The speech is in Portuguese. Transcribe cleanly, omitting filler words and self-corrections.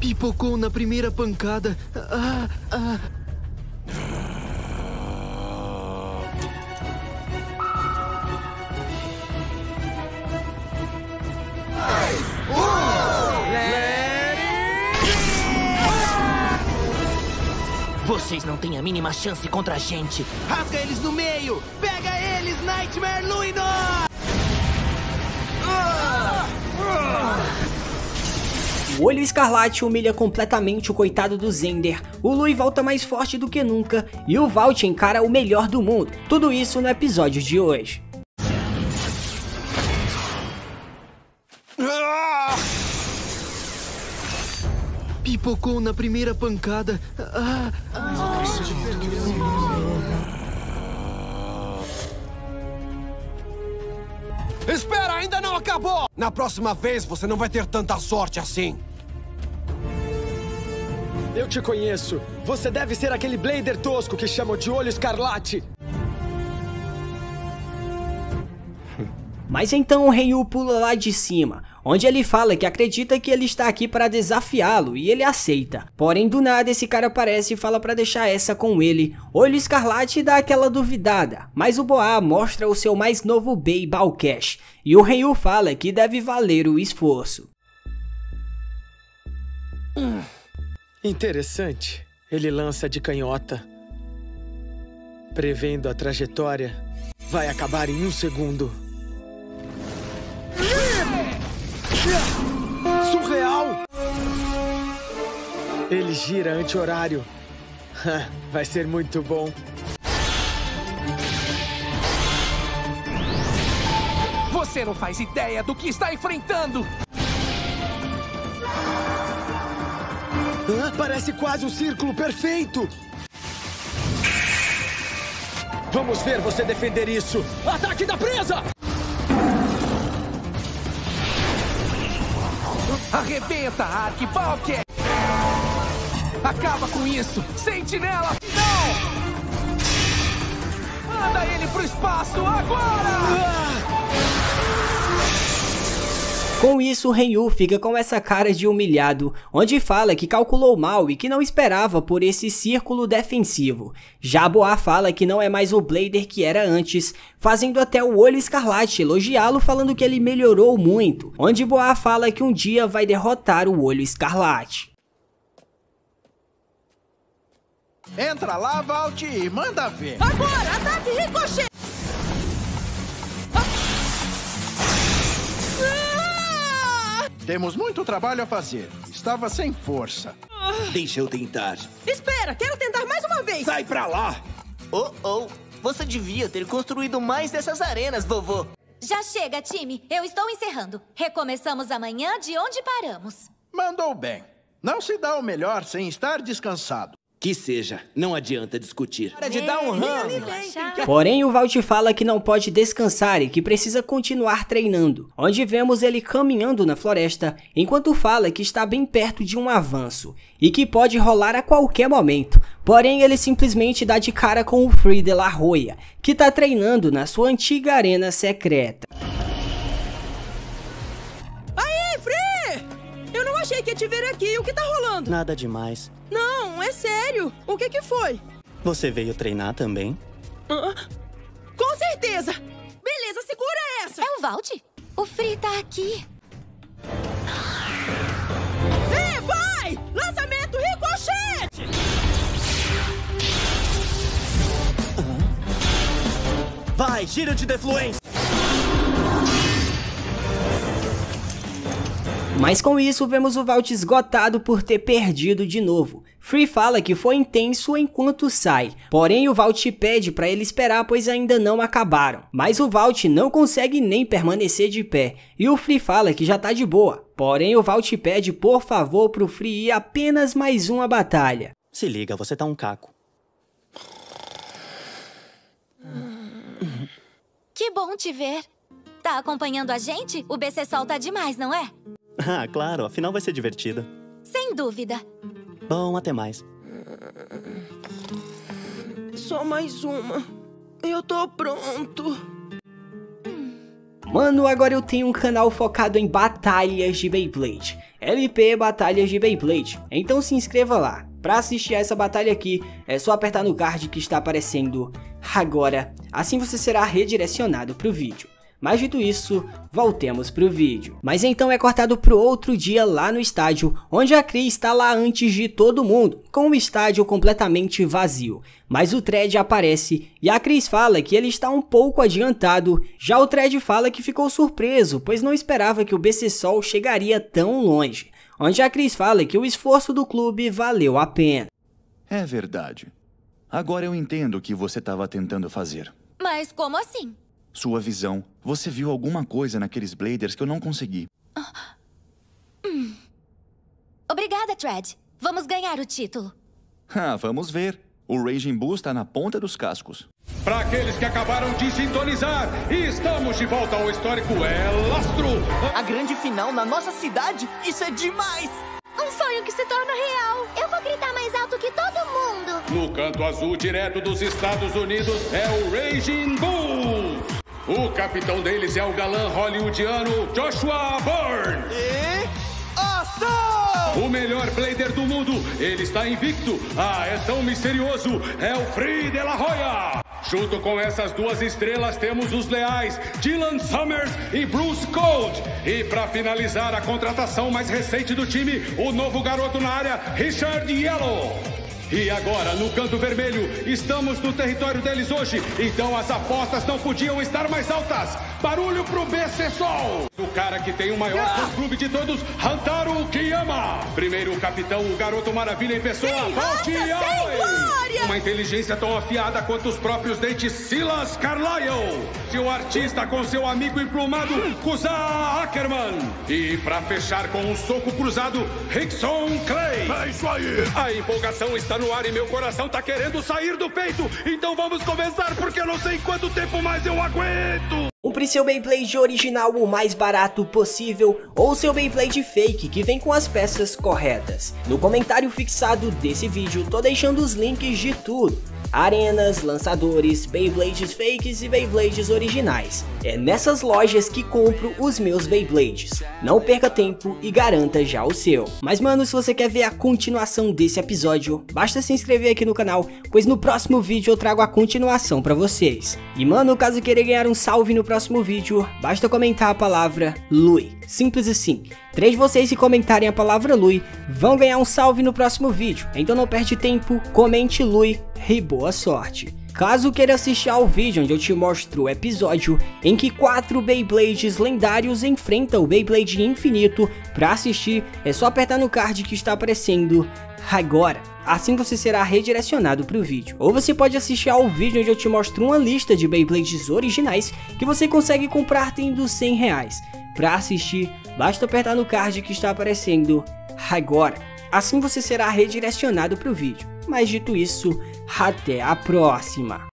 Pipocou na primeira pancada. Vocês não têm a mínima chance contra a gente. Rasga eles no meio! Pega eles, Nightmare Luinor! O Olho Escarlate humilha completamente o coitado do Zender, o Lui volta mais forte do que nunca e o Vault encara o melhor do mundo. Tudo isso no episódio de hoje. Pipocou na primeira pancada. Espera, ainda não acabou! Na próxima vez você não vai ter tanta sorte assim. Eu te conheço. Você deve ser aquele Blader tosco que chamam de Olho Escarlate. Mas então o Ryu pula lá de cima, onde ele fala que acredita que ele está aqui para desafiá-lo e ele aceita. Porém do nada esse cara aparece e fala para deixar essa com ele. Olho Escarlate dá aquela duvidada, mas o Boa mostra o seu mais novo Bei Balcash e o Ryu fala que deve valer o esforço. Interessante. Ele lança de canhota. Prevendo a trajetória, vai acabar em 1 segundo. Surreal! Ele gira anti-horário. Vai ser muito bom. Você não faz ideia do que está enfrentando! Parece quase um círculo perfeito! Vamos ver você defender isso! Ataque da presa! Arrebenta, Arquibalker! Acaba com isso! Sentinela! Não! Manda ele pro espaço agora! Com isso, Ryu fica com essa cara de humilhado, onde fala que calculou mal e que não esperava por esse círculo defensivo. Já Boa fala que não é mais o Blader que era antes, fazendo até o Olho Escarlate elogiá-lo falando que ele melhorou muito, onde Boa fala que um dia vai derrotar o Olho Escarlate. Entra lá, Vault, e manda ver. Agora, ataque Ricochet! Temos muito trabalho a fazer. Estava sem força. Deixa eu tentar. Espera, quero tentar mais uma vez. Sai pra lá! Você devia ter construído mais dessas arenas, vovô. Já chega, time. Eu estou encerrando. Recomeçamos amanhã de onde paramos. Mandou bem. Não se dá o melhor sem estar descansado. Que seja, não adianta discutir. Para de dar um ramo. Porém o Vault fala que não pode descansar e que precisa continuar treinando, onde vemos ele caminhando na floresta, enquanto fala que está bem perto de um avanço, e que pode rolar a qualquer momento. Porém ele simplesmente dá de cara com o Free de la Roya, que está treinando na sua antiga arena secreta. Aí, Free! Eu não achei que ia te ver aqui. O que tá rolando? Nada demais. Não, é sério. O que foi? Você veio treinar também? Com certeza. Beleza, segura essa. É o Vault? O Free tá aqui. Vai! Lançamento Ricochet! Vai, giro de defluência! Mas com isso vemos o Vault esgotado por ter perdido de novo. Free fala que foi intenso enquanto sai, porém o Vault pede para ele esperar pois ainda não acabaram. Mas o Vault não consegue nem permanecer de pé, e o Free fala que já tá de boa. Porém o Vault pede por favor pro Free ir apenas mais uma batalha. Se liga, você tá um caco. Que bom te ver. Tá acompanhando a gente? O BC Sol tá demais, não é? Ah, claro, afinal vai ser divertido. Sem dúvida. Bom, até mais. Só mais uma. Eu tô pronto. Mano, agora eu tenho um canal focado em batalhas de Beyblade. LP Batalhas de Beyblade. Então se inscreva lá. Para assistir a essa batalha aqui, é só apertar no card que está aparecendo agora. Assim você será redirecionado para o vídeo. Mas dito isso, voltemos pro vídeo. Mas então é cortado pro outro dia lá no estádio, onde a Chris está lá antes de todo mundo, com o estádio completamente vazio. Mas o Thread aparece e a Chris fala que ele está um pouco adiantado, já o Thread fala que ficou surpreso, pois não esperava que o BC Sol chegaria tão longe. Onde a Chris fala que o esforço do clube valeu a pena. É verdade. Agora eu entendo o que você estava tentando fazer. Mas como assim? Sua visão. Você viu alguma coisa naqueles Bladers que eu não consegui. Obrigada, Thread. Vamos ganhar o título. Vamos ver. O Raging Bull está na ponta dos cascos. Para aqueles que acabaram de sintonizar, estamos de volta ao histórico El Astro. A grande final na nossa cidade? Isso é demais! Um sonho que se torna real. Eu vou gritar mais alto que todo mundo. No canto azul, direto dos Estados Unidos, é o Raging Bull. O capitão deles é o galã hollywoodiano Joshua Byrne. E... Awesome! O melhor Blader do mundo. Ele está invicto. É tão misterioso. É o Free de la Hoya. Junto com essas duas estrelas, temos os leais Dylan Summers e Bruce Colt. E para finalizar a contratação mais recente do time, o novo garoto na área, Richard Yellow. E agora, no canto vermelho, estamos no território deles hoje, então as apostas não podiam estar mais altas. Barulho pro BC Sol! O cara que tem o maior fã-clube de todos, Hantaro Kiyama. Primeiro o capitão, o garoto maravilha em pessoa, Valkyrie. Uma inteligência tão afiada quanto os próprios dentes, Silas Carlyle. Seu artista com seu amigo emplumado, Kusa Ackerman. E pra fechar com um soco cruzado, Rickson Clay. É isso aí! A empolgação está no ar e meu coração tá querendo sair do peito. Então vamos começar, porque eu não sei quanto tempo mais eu aguento. Compre seu Beyblade original o mais barato possível ou seu Beyblade fake que vem com as peças corretas. No comentário fixado desse vídeo tô deixando os links de tudo. Arenas, lançadores, Beyblades fakes e Beyblades originais. É nessas lojas que compro os meus Beyblades. Não perca tempo e garanta já o seu. Mas mano, se você quer ver a continuação desse episódio, basta se inscrever aqui no canal, pois no próximo vídeo eu trago a continuação pra vocês. E mano, caso queira ganhar um salve no próximo vídeo, basta comentar a palavra Lui. Simples assim. 3 de vocês que comentarem a palavra Lui vão ganhar um salve no próximo vídeo. Então não perde tempo, comente Lui e boa sorte. Caso queira assistir ao vídeo onde eu te mostro o episódio em que 4 Beyblades lendários enfrentam o Beyblade infinito, pra assistir é só apertar no card que está aparecendo agora. Assim você será redirecionado para o vídeo. Ou você pode assistir ao vídeo onde eu te mostro uma lista de Beyblades originais que você consegue comprar tendo R$100. Para assistir, basta apertar no card que está aparecendo agora. Assim você será redirecionado para o vídeo. Mas dito isso, até a próxima!